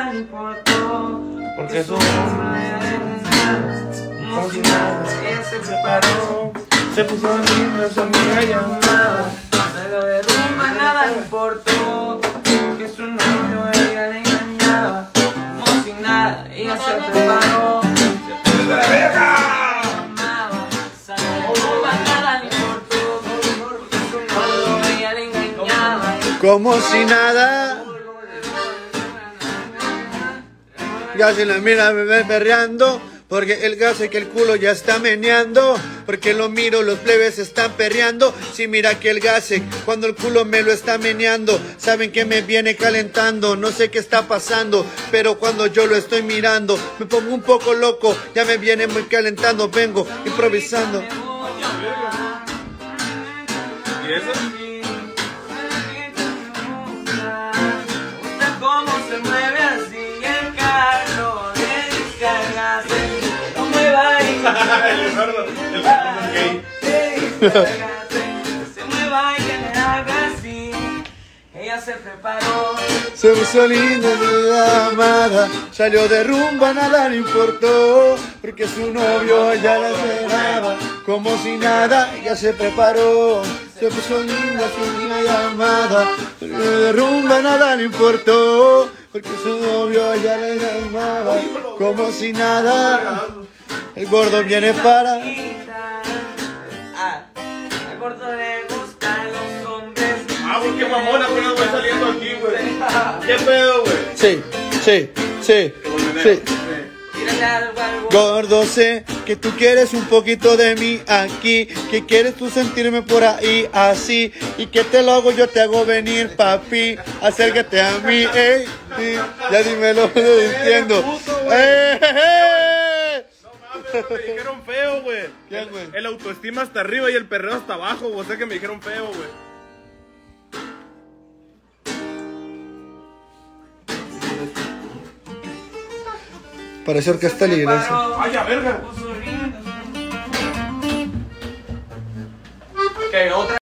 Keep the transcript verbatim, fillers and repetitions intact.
nada le importó, porque su como si nada, ella se preparó, se puso linda, su amiga llamada. Pero de rumba nada le importó, que su novio ella le engañaba, como si nada, ella se preparó. Como si nada, ya se la mira me ve perreando, porque el gas es que el culo ya está meneando, porque lo miro, los plebes están perreando. Si mira que el gase, cuando el culo me lo está meneando, saben que me viene calentando, no sé qué está pasando, pero cuando yo lo estoy mirando, me pongo un poco loco, ya me viene muy calentando, vengo improvisando. ¿Y eso? Cómo se mueve así el carro de descargas, no me va a ir. El gordo, el gordo gay. Se mueva y que me haga así. Ella se preparó, Se puso linda su amada, salió de rumba, nada le importó, porque su novio ya la esperaba, como si nada, ya se preparó. Se puso linda su niña llamada, salió de rumba, nada le importó, porque su novio ya la llamaba, como si nada. El gordo viene para... ah, al gordo le gustan los hombres. Ah, güey, qué mamona, apenas voy saliendo aquí, güey. ¿Qué pedo, güey? Sí, sí, sí, sí. Tírale algo al gordo. Gordo, sé que tú quieres un poquito de mí aquí, que quieres tú sentirme por ahí así, y que te lo hago, yo te hago venir, papi, acércate a mí, ey, sí, ya dímelo, lo entiendo. ¡Eh, eh, Me dijeron feo, güey. ¿Quién, güey? El autoestima hasta arriba y el perreo hasta abajo, güey. O sea que me dijeron feo, güey. Parece orquesta de la iglesia. ¡Ay, a verga! Que otra